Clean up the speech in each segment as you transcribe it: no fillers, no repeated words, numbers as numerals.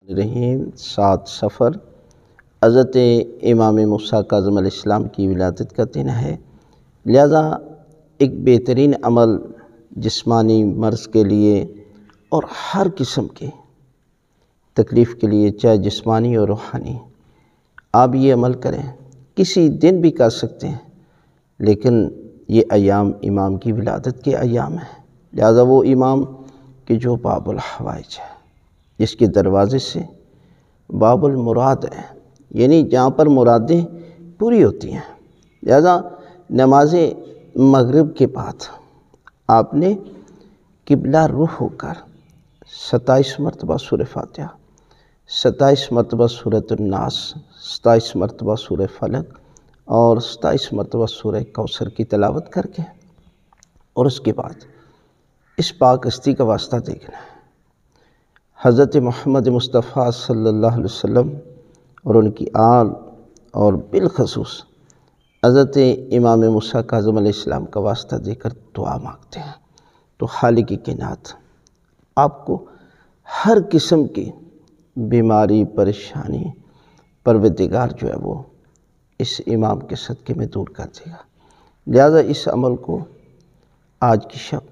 رحیم 7 صفر حضرت امام موسیٰ کاظم علیہ السلام کی ولادت کا دن ہے، لہذا ایک بہترین عمل جسمانی مرض کے لیے اور ہر قسم کی تکلیف کے لیے، چاہے جسمانی اور روحانی، آپ یہ عمل کریں۔ کسی دن بھی کر سکتے ہیں، لیکن یہ ایام امام کی ولادت کے ایام ہیں، لہذا وہ امام کہ جو باب الحوائج ہے، جس کے دروازے سے باب المراد ہے، یعنی جہاں پر مرادیں پوری ہوتی ہیں، لہذا نماز مغرب کے بعد آپ نے قبلہ رخ ہو کر 27 مرتبہ سورہ فاتحہ، 27 مرتبہ سورۃ الناس، 27 مرتبہ سورہ فلق اور 27 مرتبہ سورہ کوثر کی تلاوت کر کے، اور اس کے بعد اس پاک ہستی کا واسطہ دیکھنا ہے، حضرت محمد مصطفیٰ صلی اللہ علیہ وسلم اور ان کی آل، اور بالخصوص حضرت امام موسیٰ کاظم علیہ السلام کا واسطہ دے کر دعا مانگتے ہیں، تو خالق کائنات آپ کو ہر قسم کی بیماری، پریشانی، پروردگار جو ہے وہ اس امام کے صدقے میں دور کر دے گا۔ لہذا اس عمل کو آج کی شب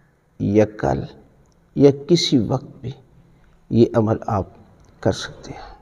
یا کل یا کسی وقت بھی یہ عمل آپ کر سکتے ہیں۔